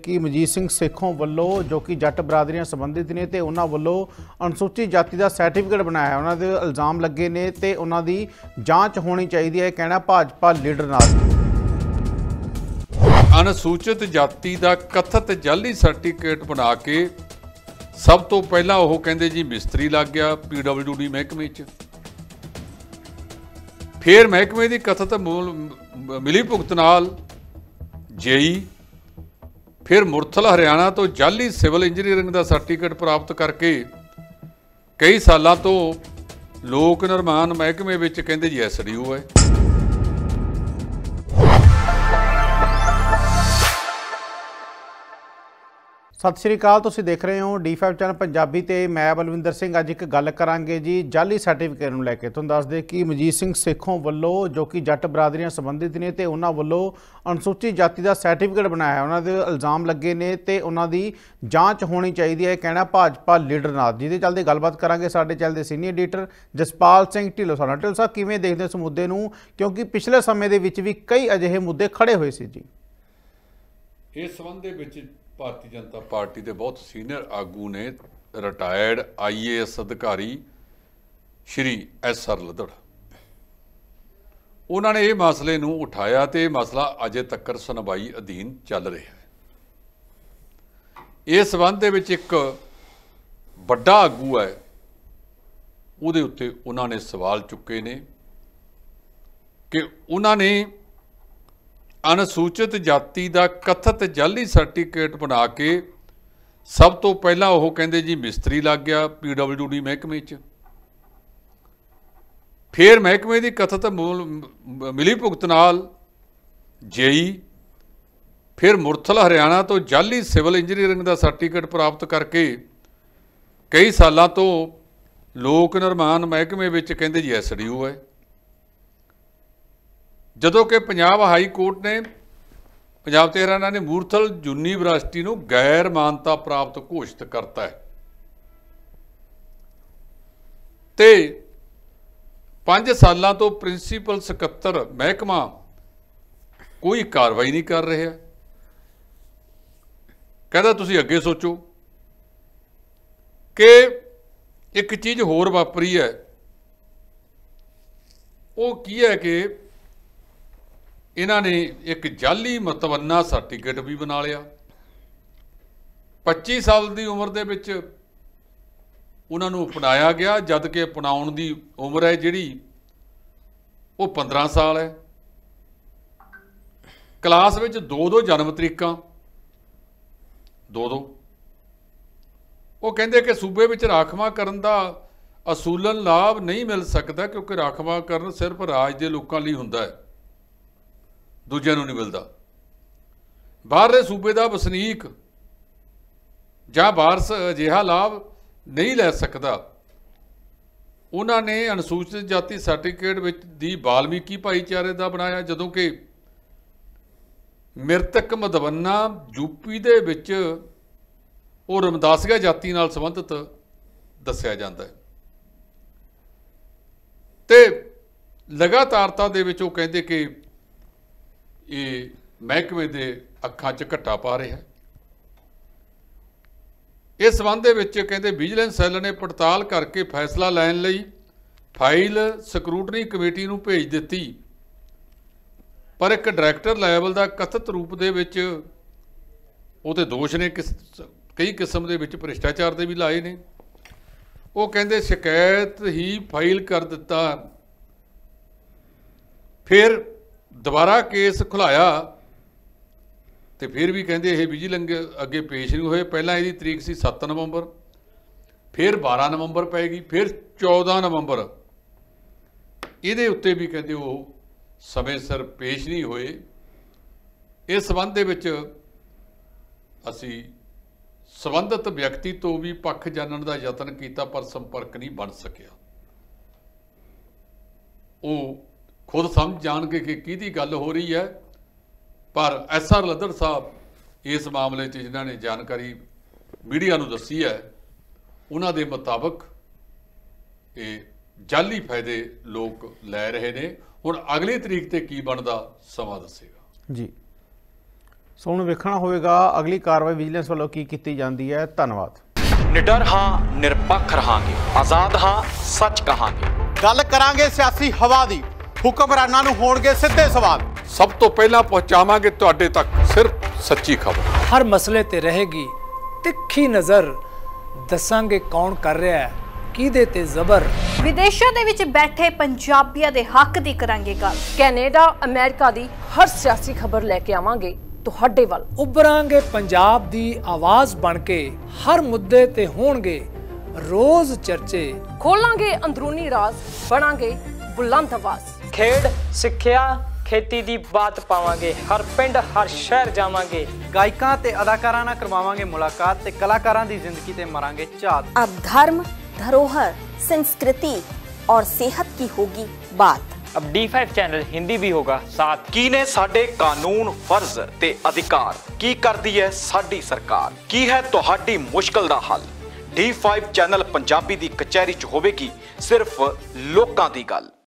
कि मजीत सिंह सेखों वालों जो कि जट बरादरियां संबंधित ने ते उन्हां वालों अनुसूचित जाति का सर्टिफिकेट बनाया, उन्हां दे इल्जाम लगे ने ते उन्हां दी जांच होनी चाहिए है, कहना भाजपा लीडर नाल। अनुसूचित जाति का कथित जाली सर्टिफिकेट बना के सब तो पहला वो कहते जी मिस्त्री लग गया PWD महकमे च, फिर महकमे की कथित मिली भुगत नाल JE, फिर मुरथल हरियाणा तो जाली सिविल इंजीनियरिंग का सर्टिफिकेट प्राप्त करके कई सालों तो लोक निर्माण महकमे विच कहते जी SDO है। सत श्री अकाल, तुसीं देख रहे हो D5 चैनल पंजाबी ते मैं बलविंदर सिंह। अज एक गल करांगे जी जाली सर्टिफिकेट नूं लैके। तुहानूं दस दे कि मजीत सिंह सेखों वालों जो कि जट बरादरियां संबंधित ने ते उन्हां वालों अनुसूचित जाति का सर्टिफिकेट बनाया, उन्हां दे इल्जाम लगे ने ते उन्हां दी जांच होनी चाहिए है, कहना भाजपा लीडर नाल। जिहदे चलदे गलबात करांगे साडे चैनल दे सीनियर एडिटर जसपाल सिंह ढिल्लों साहब। ढिल्लों साहब, किवें देखदे हो इस मुद्दे नूं, क्योंकि पिछले समय दे विच भी कई अजिहे मुद्दे खड़े होए सी जी। इस संबंध दे विच भारतीय जनता पार्टी के बहुत सीनियर आगू ने रिटायर्ड IAS अधिकारी श्री SR लदड़, उन्होंने ये मसले नूं उठाया तो यह मसला अजे तक सुनवाई अधीन चल रहा है। इस संबंध दे विच एक बड़ा आगू है, उहदे उत्ते उन्होंने सवाल चुके ने कि उन्होंने अनुसूचित जाति का कथित जाली सर्टिफिकेट बना के सब तो पहला वो कहते जी मिस्त्री लग गया PWD महकमे च, फिर महकमे की कथित मिली भुगत नाल JE, फिर मुरथल हरियाणा तो जाली सिविल इंजीनियरिंग का सर्टिफिकेट प्राप्त करके कई सालों तो लोक निर्माण महकमे विच कहते जी SDO है। जदों कि पंजाब हाई कोर्ट ने पंजाब ते हरियाणा ने मूरथल यूनीवर्सिटी नूं गैर मानता प्राप्त घोषित करता है ते 5 सालों तो प्रिंसीपल सकत्तर महकमा कोई कार्रवाई नहीं कर रहा। कहता तुसीं अगे सोचो कि एक चीज़ होर वापरी है, वो की है कि इन्होंने एक जाली मतवन्ना सर्टिफिकेट भी बना लिया। 25 साल की उम्र दे विच उन्होंने अपनाया गया, जद कि अपनाउण की उम्र है जिहड़ी वो 15 साल है। क्लास विच 2-2 जन्म तरीकां 2-2। वो कहते कि सूबे विच राखवांकरण का असूलन लाभ नहीं मिल सकता, क्योंकि राखवांकरण सिर्फ राज के लोगों लई हुंदा है, दूजिਆਂ ਨੂੰ नहीं मिलता। बाहरले सूबे का वसनीक ਜਾਂ ਵਾਰਸ ਅਜਿਹਾ ਲਾਭ नहीं लै सकता। उन्होंने अनुसूचित जाति सर्टिफिकेट विच दी वाल्मीकि भाईचारे का बनाया, जदों कि मृतक मधवन्ना यूपी दे विच वो रमदासिया जाति नाल संबंधित दस्सिया जाता है। ते लगातारता दे विच वो कहते कि ये महकमे दे अखां च घट्टा पा रहा है। इस संबंध विच कहते विजिलेंस सैल ने पड़ताल करके फैसला लैण लई फाइल ਸਕਰੂਟਨੀ कमेटी नूं भेज दित्ती, पर एक डायरैक्टर लैवल का कथित रूप दे विच उहते दोष ने कई किस्म दे विच भ्रिष्टाचार दे भी लाए ने। वो कहते शिकायत ही फाइल कर दिता, फिर दोबारा केस खुलाया तो फिर भी कहते यह विजिलेंस अगे पेश नहीं हुए। पहला यदी तरीक सी 7 नवंबर, फिर 12 नवंबर पैगी, फिर 14 नवंबर ये उत्ते भी कहते वो समय सिर पेश नहीं हुए। इस संबंध विच असी संबंधित व्यक्ति तो भी पक्ष जानने का यतन किया, पर संपर्क नहीं बन सकिया। वो खुद समझ जान के कि किहदी गल हो रही है, पर SR लदड़ साहब इस मामले जिन्होंने जानकारी मीडिया नूं दसी है, उन्हां दे मुताबक ये जाली फायदे लोग लै रहे ने। हुण अगली तरीक ते की बनदा समा दसेगा जी। ਸੋ ਹੁਣ ਵੇਖਣਾ ਹੋਵੇਗਾ ਅਗਲੀ ਕਾਰਵਾਈ ਵਿਜੀਲੈਂਸ ਵੱਲੋਂ ਕੀ ਕੀਤੀ ਜਾਂਦੀ ਹੈ। ਧੰਨਵਾਦ। निडर हाँ निरपक्ष रहांगे, आजाद हाँ सच कहांगे। ਗੱਲ ਕਰਾਂਗੇ ਸਿਆਸੀ ਹਵਾ ਦੀ, ਹੁਕਮਰਾਨਾਂ ਨੂੰ ਹੋਣਗੇ ਸਿੱਧੇ ਸਵਾਲ। ਸਭ ਤੋਂ ਪਹਿਲਾਂ ਪਹੁੰਚਾਵਾਂਗੇ ਤੁਹਾਡੇ ਤੱਕ ਸਿਰਫ ਸੱਚੀ ਖਬਰ। ਹਰ ਮਸਲੇ ਤੇ ਰਹੇਗੀ ਤਿੱਖੀ ਨਜ਼ਰ, ਦੱਸਾਂਗੇ ਕੌਣ ਕਰ ਰਿਹਾ ਹੈ ਕਿਹਦੇ ਤੇ ਜ਼ਬਰ। ਵਿਦੇਸ਼ਾਂ ਦੇ ਵਿੱਚ ਬੈਠੇ ਪੰਜਾਬੀਆਂ ਦੇ ਹੱਕ ਦੀ ਕਰਾਂਗੇ ਗੱਲ। ਕੈਨੇਡਾ ਅਮਰੀਕਾ ਦੀ ਹਰ ਸਿਆਸੀ ਖਬਰ ਲੈ ਕੇ ਆਵਾਂਗੇ ਤੁਹਾਡੇ ਵੱਲ। ਉਭਰਾਂਗੇ ਪੰਜਾਬ ਦੀ ਆਵਾਜ਼ ਬਣ ਕੇ, ਹਰ ਮੁੱਦੇ ਤੇ ਹੋਣਗੇ ਰੋਜ਼ ਚਰਚੇ। ਖੋਲਾਂਗੇ ਅੰਦਰੂਨੀ ਰਾਜ਼, ਬਣਾਂਗੇ ਬੁਲੰਦ ਆਵਾਜ਼। ਖੇਡ ਸਿੱਖਿਆ ਖੇਤੀ ਦੀ ਬਾਤ ਪਾਵਾਂਗੇ, ਹਰ ਪਿੰਡ ਹਰ ਸ਼ਹਿਰ ਜਾਵਾਂਗੇ। ਗਾਇਕਾਂ ਤੇ ਅਦਾਕਾਰਾਂ ਨਾਲ ਕਰਵਾਵਾਂਗੇ ਮੁਲਾਕਾਤ ਤੇ ਕਲਾਕਾਰਾਂ ਦੀ ਜ਼ਿੰਦਗੀ ਤੇ ਮਾਰਾਂਗੇ ਝਾਤ। अब धर्म, धरोहर, संस्कृति और सेहत की होगी बात। अब D5 चैनल हिंदी भी होगा साथ। ਕੀ ਨੇ ਸਾਡੇ ਕਾਨੂੰਨ, ਫਰਜ਼ ਤੇ ਅਧਿਕਾਰ, ਕੀ ਕਰਦੀ ਹੈ ਸਾਡੀ ਸਰਕਾਰ, ਕੀ ਹੈ ਤੁਹਾਡੀ ਮੁਸ਼ਕਲ ਦਾ ਹੱਲ। D5 ਚੈਨਲ ਪੰਜਾਬੀ ਦੀ ਕਚਹਿਰੀ 'ਚ ਹੋਵੇਗੀ ਸਿਰਫ ਲੋਕਾਂ ਦੀ ਗੱਲ।